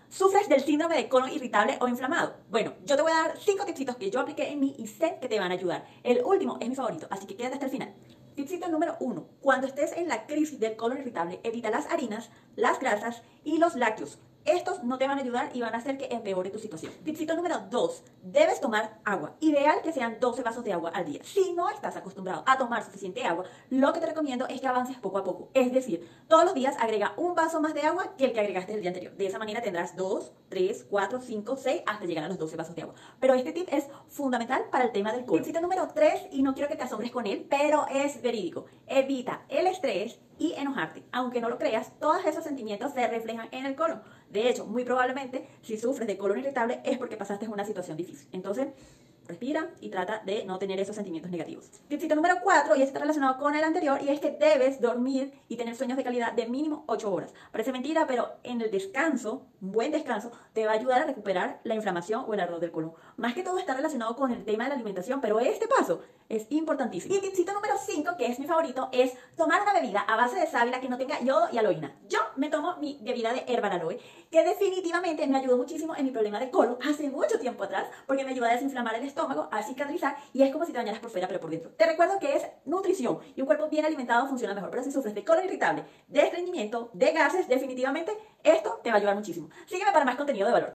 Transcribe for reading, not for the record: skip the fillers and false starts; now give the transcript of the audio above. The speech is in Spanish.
¿Sufres del síndrome de colon irritable o inflamado? Bueno, yo te voy a dar 5 tipsitos que yo apliqué en mí y sé que te van a ayudar. El último es mi favorito, así que quédate hasta el final. Tipsito número 1. Cuando estés en la crisis del colon irritable, evita las harinas, las grasas y los lácteos. Estos no te van a ayudar y van a hacer que empeore tu situación. Tipsito número 2. Debes tomar agua. Ideal que sean 12 vasos de agua al día. Si no estás acostumbrado a tomar suficiente agua, lo que te recomiendo es que avances poco a poco. Es decir, todos los días agrega un vaso más de agua que el que agregaste el día anterior. De esa manera tendrás 2, 3, 4, 5, 6 hasta llegar a los 12 vasos de agua. Pero este tip es fundamental para el tema del colon. Tipsito número 3, y no quiero que te asombres con él, pero es verídico. Evita el estrés y enojarte. Aunque no lo creas, todos esos sentimientos se reflejan en el colon. De hecho, muy probablemente, si sufres de colon irritable es porque pasaste una situación difícil. Entonces, respira y trata de no tener esos sentimientos negativos. Tipsito número 4, y este está relacionado con el anterior, y es que debes dormir y tener sueños de calidad de mínimo 8 horas. Parece mentira, pero en el descanso, un buen descanso, te va a ayudar a recuperar la inflamación o el ardor del colon. Más que todo está relacionado con el tema de la alimentación, pero este paso es importantísimo. Y tipsito número 5, que es mi favorito, es tomar una bebida a base de sábila que no tenga yodo y aloína. Yo me tomo mi bebida de Herbal Aloe, que definitivamente me ayudó muchísimo en mi problema de colon hace mucho tiempo atrás, porque me ayuda a desinflamar el estómago, a cicatrizar, y es como si te bañaras por fuera pero por dentro. Te recuerdo que es nutrición y un cuerpo bien alimentado funciona mejor, pero si sufres de colon irritable, de estreñimiento, de gases, definitivamente esto te va a ayudar muchísimo. Sígueme para más contenido de valor.